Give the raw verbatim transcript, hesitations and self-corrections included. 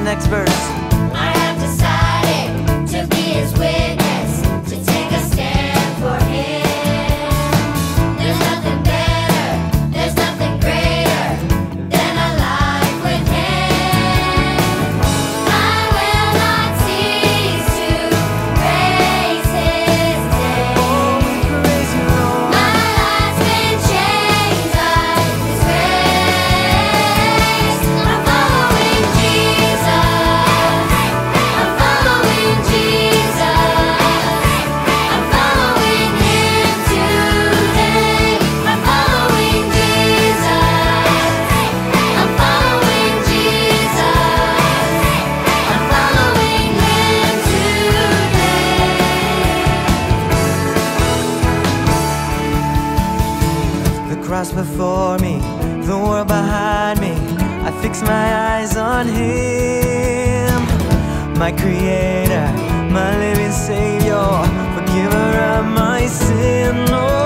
next verse. I have decided to be his witness, to take a stand for him. There's nothing better, there's nothing greater than a life with him. I will not cease to praise his name. Oh, we praise you, Lord. My life's been changed by his grace. I'm following Jesus. I'm following Jesus. I'm following him today. I'm following Jesus. I'm following Jesus. I'm following him today. The cross before me, the world behind me, I fix my eyes on him. My creator, my living savior, forgiver of my sin. Oh,